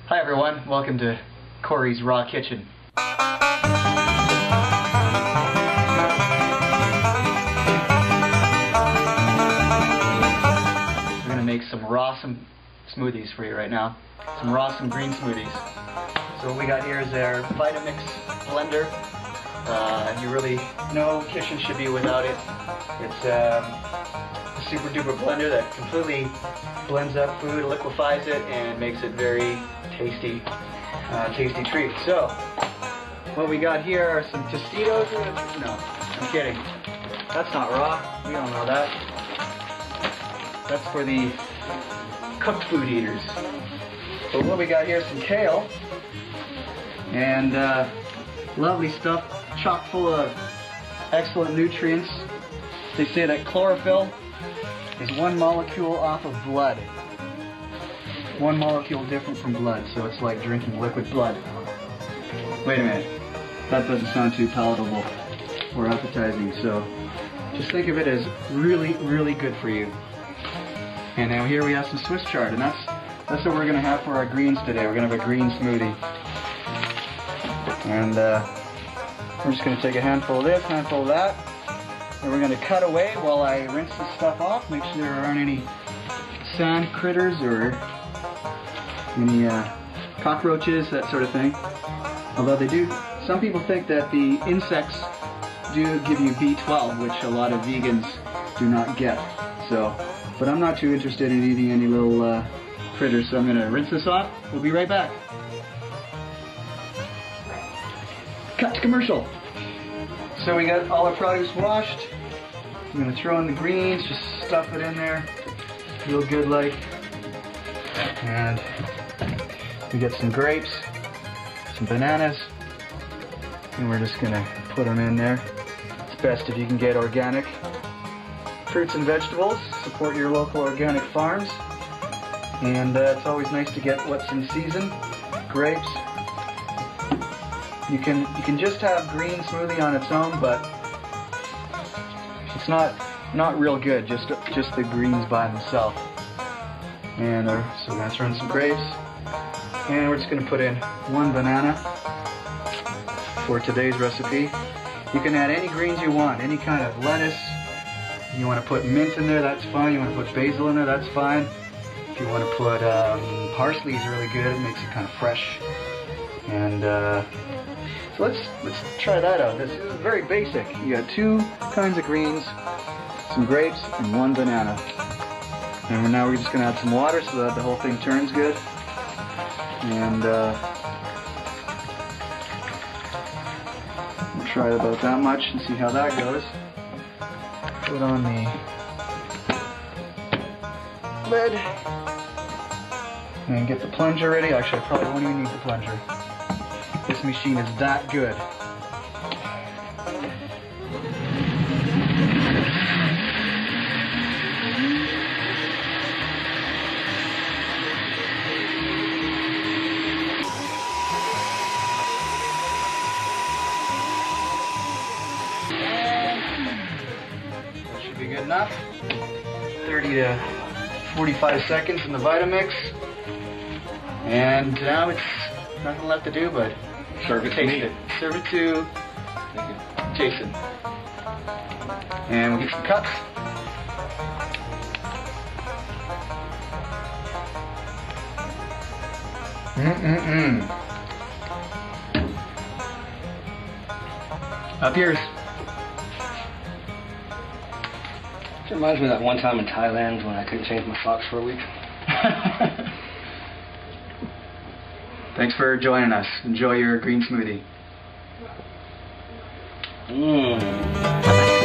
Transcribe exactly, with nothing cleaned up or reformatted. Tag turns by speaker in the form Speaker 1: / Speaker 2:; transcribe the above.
Speaker 1: Hi everyone, welcome to Corey's Raw Kitchen. We're going to make some Rawsome smoothies for you right now. Some Rawsome green smoothies. So what we got here is our Vitamix blender. Uh, you really, no kitchen should be without it. It's um, a super duper blender that completely blends up food, liquefies it, and makes it very tasty, uh, tasty treat. So, what we got here are some Tostitos. No, I'm kidding. That's not raw. We don't know that. That's for the cooked food eaters. But what we got here is some kale and uh, lovely stuff, chock full of excellent nutrients. They say that chlorophyll is one molecule off of blood. One molecule different from blood, so it's like drinking liquid blood. Wait a minute, that doesn't sound too palatable or appetizing, so just think of it as really, really good for you. And now here we have some Swiss chard, and that's that's what we're gonna have for our greens today. We're gonna have a green smoothie. And uh, we're just gonna take a handful of this, handful of that, and we're gonna cut away while I rinse this stuff off, make sure there aren't any sand critters or any uh, cockroaches, that sort of thing. Although they do, some people think that the insects do give you B twelve, which a lot of vegans do not get. So, but I'm not too interested in eating any little uh, critters, so I'm gonna rinse this off. We'll be right back. Cut to commercial. So we got all our produce washed. I'm gonna throw in the greens, just stuff it in there, real good like. And we got some grapes, some bananas, and we're just gonna put them in there. It's best if you can get organic fruits and vegetables. Support your local organic farms. And uh, it's always nice to get what's in season. Grapes. You can you can just have green smoothie on its own, but it's not not real good. Just just the greens by themselves. And uh, so we're gonna throw in some grapes, and we're just gonna put in one banana for today's recipe. You can add any greens you want, any kind of lettuce. You want to put mint in there, that's fine. You want to put basil in there, that's fine. If you want to put um, parsley is really good. It makes it kind of fresh. And uh, so let's let's try that out. This is very basic. You got two kinds of greens, some grapes, and one banana. And now we're just going to add some water so that the whole thing turns good. And uh, we'll try about that much and see how that goes. Put on the lid. And get the plunger ready. Actually, I probably won't even need the plunger. This machine is that good. Be good enough. thirty to forty-five seconds in the Vitamix. And now it's nothing left to do but serve it, taste it. Serve it to Jason. And we'll get some cups. Mm-mm-mm. Up yours.
Speaker 2: It reminds me of that one time in Thailand when I couldn't change my socks for a week.
Speaker 1: Thanks for joining us. Enjoy your green smoothie.
Speaker 2: Mmm.